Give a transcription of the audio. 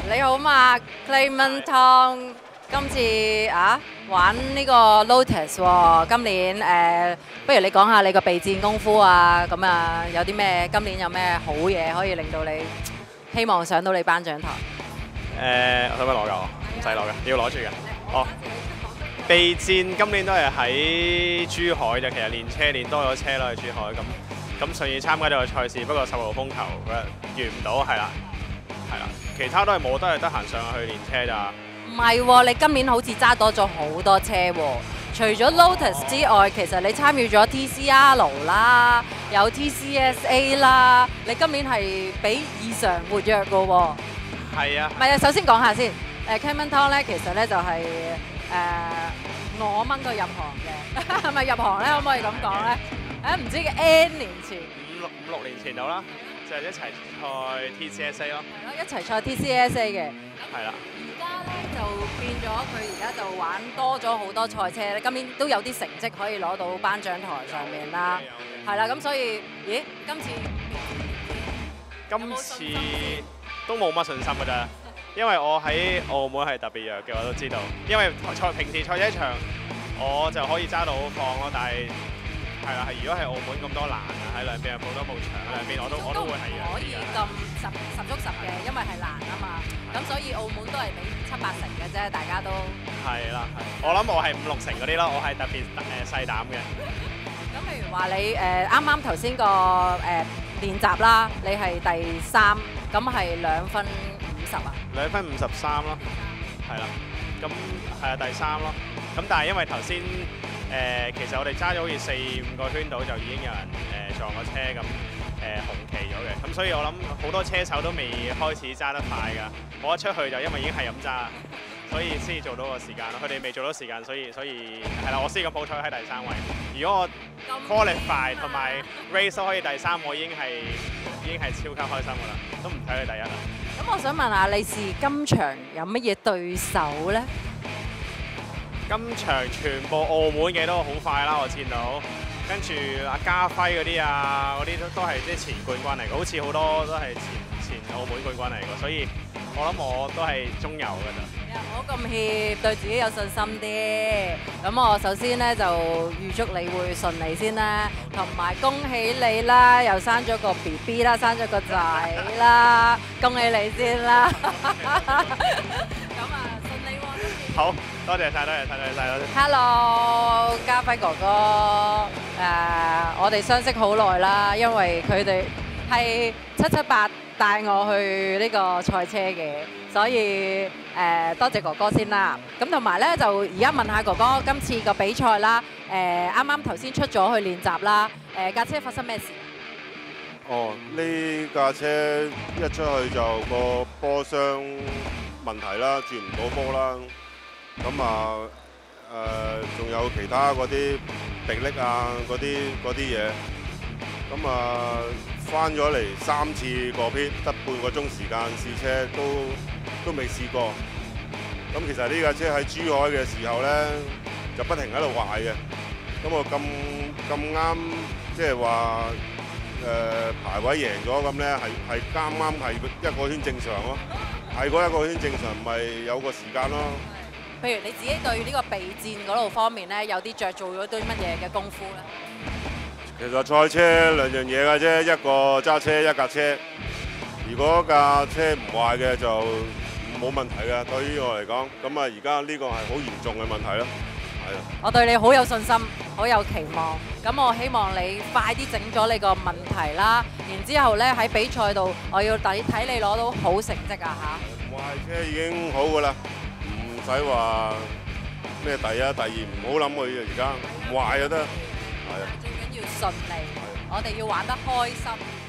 你好嘛，Clayman Tong，今次玩呢個 Lotus 喎，今年不如你講下你個備戰功夫啊，咁啊有啲咩？今年有咩好嘢可以令到你希望上到你頒獎台？ 我使唔使攞㗎？唔使攞嘅，要攞住嘅。哦，備戰今年都係喺珠海啫，其實練車練多咗車啦，去珠海咁順意參加咗個賽事，不過10號風球嗰日遇唔到，係啦，其他都係冇，都係得閒上去練車咋。 唔係喎，你今年好似揸多咗好多車喎。除咗 Lotus 之外，其實你參與咗 TCR 啦，有 TCSA 啦，你今年係比以常活躍嘅喎。 係啊。 唔係啊，首先講下先。Clayman Tong 咧，其實咧就係我掹佢入行嘅，係咪入行咧？可唔可以咁講咧？唔知嘅 N 年前， 五六年前到啦，就係一齊賽 TCSA 咯。 係咯，一齊賽 TCSA 嘅。 係啦。 而家咧就變咗，佢而家就玩多咗好多賽車咧。今年都有啲成績可以攞到頒獎台上面啦。係啦，咁所以，咦？今次都冇乜信心㗎咋。因為我喺澳門係特別弱嘅，我都知道。因為平時賽車場我就可以揸到好放咯，但係係啦，如果係澳門咁多欄啊，喺兩邊有好多步場喺兩邊，我都會係弱啲嘅。 可以咁十足十嘅，因為係欄啊嘛。咁所以澳門都係俾7、8成嘅啫，大家都係啦，我諗我係5、6成嗰啲咯，我係特別細膽嘅。 咁譬如話你啱啱頭先個練習啦，你係第3，咁係2分50啊 ？2分53咯，係啦，咁係啊第3咯。咁但係因為頭先其實我哋揸咗好似4、5個圈度就已經有人撞咗車咁紅旗咗嘅，咁所以我諗好多車手都未開始揸得快㗎。我一出去就因為已經係咁揸，所以先做到個時間咯。佢哋未做到時間，所以係啦，我先咁好彩喺第3位。如果我 qualify 同埋 race 可以第3，我已經係超級開心㗎啦，都唔睇佢第1啦。 咁我想問下，你是今場有乜嘢對手咧？ 今場全部澳門嘅都好快啦，我見到。跟住阿家輝嗰啲啊，嗰啲都係啲前冠軍嚟嘅，好似好多都係前澳門冠軍嚟嘅，所以我諗我都係中游㗎咋。 唔好咁怯，對自己有信心啲。咁我首先咧就預祝你會順利先啦，同埋恭喜你啦，又生咗個 BB 啦，生咗個仔啦，恭喜你先啦。咁啊，順利喎！ 好，多謝晒，多謝晒，多謝晒。 Hello， 家輝哥哥，我哋相識好耐啦，因為佢哋係778帶我去呢個賽車嘅，所以多謝哥哥先啦。咁同埋咧，就而家問下哥哥，今次個比賽啦，啱啱頭先出咗去練習啦，架車發生咩事？ 哦，呢架車一出去就個波箱問題啦，轉唔到波啦。咁啊仲有其他嗰啲迫力啊，嗰啲嘢。咁啊翻咗嚟3次過片，得半個鐘時間試車都未試過。咁其實呢架車喺珠海嘅時候咧，就不停喺度壞嘅。咁我咁啱即係話排位贏咗咁咧，係啱係1個圈正常咯。係嗰1個圈正常，咪有個時間咯。 譬如你自己對呢個備戰嗰度方面咧，有啲着做咗啲乜嘢嘅功夫咧？ 其實賽車2樣嘢嘅啫，一個揸車，一架車。如果架車唔壞嘅就冇問題嘅，對於我嚟講。咁啊，而家呢個係好嚴重嘅問題咯。係啊。我對你好有信心，好有期望。咁我希望你快啲整咗你個問題啦，然之後咧喺比賽度，我要睇你攞到好成績啊嚇！ 壞車已經好㗎啦，唔使話咩第1、第2，唔好諗佢而家壞就得。係啊。 最緊要順利，我哋要玩得開心。